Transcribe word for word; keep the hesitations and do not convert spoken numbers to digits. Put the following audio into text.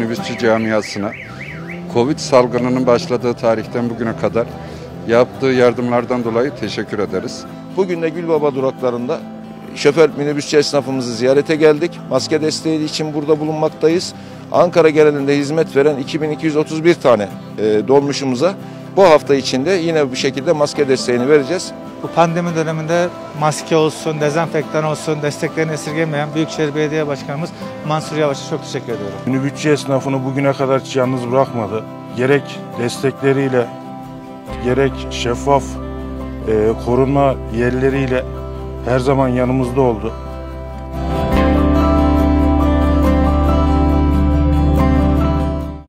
minibüsçü camiasına Covid salgınının başladığı tarihten bugüne kadar yaptığı yardımlardan dolayı teşekkür ederiz. Bugün de Gülbaba duraklarında şoför minibüsçü esnafımızı ziyarete geldik. Maske desteği için burada bulunmaktayız. Ankara genelinde hizmet veren iki bin iki yüz otuz bir tane e, dolmuşumuza bu hafta içinde yine bu şekilde maske desteğini vereceğiz. Bu pandemi döneminde maske olsun, dezenfektan olsun, desteklerini esirgemeyen Büyükşehir Belediye Başkanımız Mansur Yavaş'a çok teşekkür ediyorum. Minibüsçü esnafını bugüne kadar hiç yalnız bırakmadı. Gerek destekleriyle, gerek şeffaf e, korunma yerleriyle her zaman yanımızda oldu.